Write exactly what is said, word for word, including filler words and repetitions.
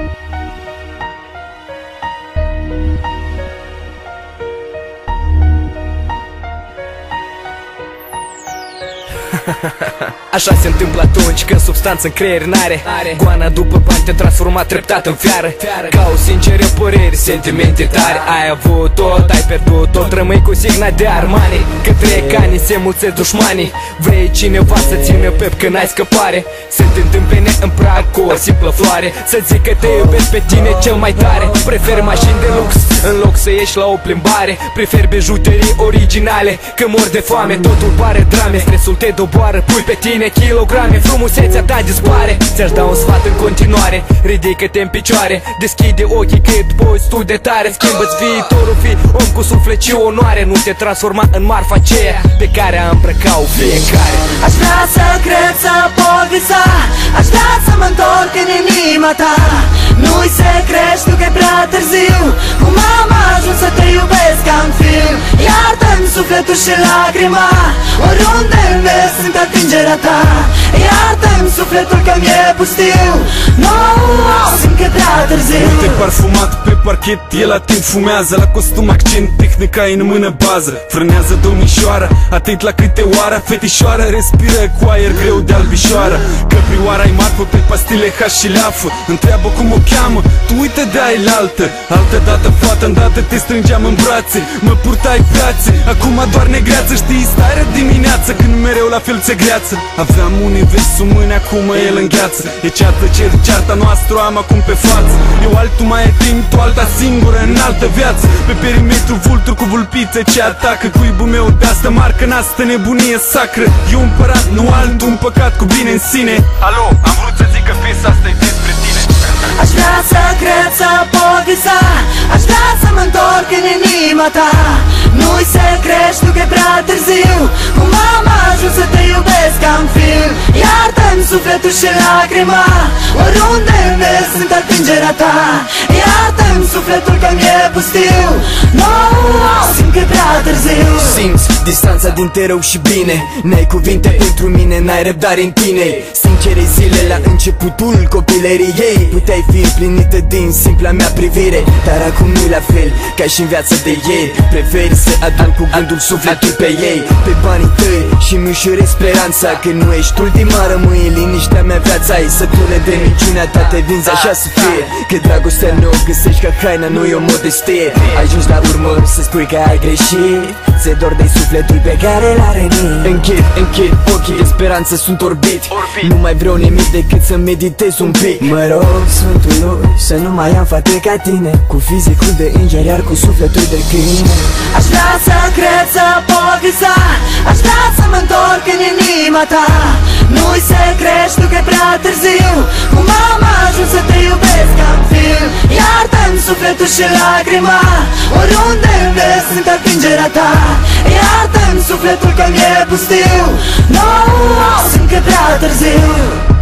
Așa se întâmplă atunci când substanță în creier n-are goana după bani te transforma treptat în fiară. Ca o sincere păreri, sentimente tare. Ai avut tot, ai pierdut tot, rămâi cu signa de Armani. Că trec ani, se mulțesc dușmanii. Vrei cineva să țină pep când ai scăpare. Se te întâmple în prag cu o simplă floare. Să zic că te iubesc pe tine cel mai tare. Preferi mașini de lux în loc să ieși la o plimbare. Preferi bijuterii originale. Că mor de foame, totul pare drame. Stresul te doboară, pui pe tine kilograme. Frumusețea ta dispare. Ți-aș da un sfat în continuare. Ridică-te în picioare, deschide ochii cât poți tu de tare. Schimbă-ți viitorul, fii om cu suflet și onoare. Nu te transforma în marfa aceea pe care a îmbrăcat-o fiecare. Aș vrea să cred, să pot visa. Aș vrea să mă întorc în inima ta. Nu-i secret, știu că e prea târziu. Cum am ajuns să te iubesc ca în film. Iartă-mi sufletul și lacrima. Oriunde merg simt atingerea ta. Iartă-mi sufletul că mi-e pustiu. Nu, simt că e prea târziu. Uite parfumat pe parchet, el atent fumează. La costum accent, tehnica e în mână bază. Frânează domnișoara, atent la câte oară. Fetișoara respiră cu aer greu de albișoară. Căprioara-i marfă pe pastile H și leafă. Întreabă cum o cheamă, tu uite de aia altă. Altă dată, fată, îndată te strângeam în brațe. Mă purtai brațe, acum doar negreață. Știi starea dimineață când mereu la fel ți greață. Aveam universul mâine, acum el îngheață. E ceartă, cer, cearta noastră o am acum pe față. Eu altul mai etim, tu alta singură în altă viață. Pe perimetru vulturi cu vulpițe ce atacă. Cuibul meu de asta marcă în asta nebunie sacră. Eu împărat, nu altul, un păcat cu bine în sine. Alo, am vrut să zic că piesa asta e despre tine. Aș vrea să cred, să pot visa. Aș vrea să mă întorc în inima ta. Nu-i secret, știu că e prea târziu. Cum am ajuns să te iubesc ca în film. Iartă-mi sufletul și lacrima. Oriunde merg simt atingerea ta. Iartă-mi sufletul că mi-e pustiu. Nu, simt că e prea târziu. Simți distanța dintre rău și bine. N-ai cuvinte pentru mine, n-ai răbdare în tine. Sincere zile la începutul copilăriei. Puteai fi împlinită din simpla mea privire. Dar acum nu-i la fel ca și în viața de ieri. Preferi să adun cu gândul sufletul pe ei. Pe banii tăi și-mi ușurez speranța. Că nu ești ultima, rămâi în liniștea mea viața. Ai sătule de minciunea ta, te vinzi așa să fie. Că dragostea nu o găsești ca haina, nu e o modestie. Ajungi la urmă să spui că ai greșit. Ți-e dor de sufletul pe care l-a rănit. Închid, închid ochii, de speranță sunt orbiți. Nu mai vreau nimic decât să meditez un pic. Mă rog Sfântul lui să nu mai am fate ca tine. Cu fizicul de înger, iar cu sufletul de câine. Aș vrea să cred, să pot visa. Aș vrea să mă întorc în inima ta. Nu-i secret, știu că e prea târziu. Cum am ajuns să te iubesc ca în film. Iartă-mi sufletul și lacrima. Oriunde merg simt atingerea ta. Iartă-mi sufletul că mi-e pustiu. Nu, simt că e prea târziu.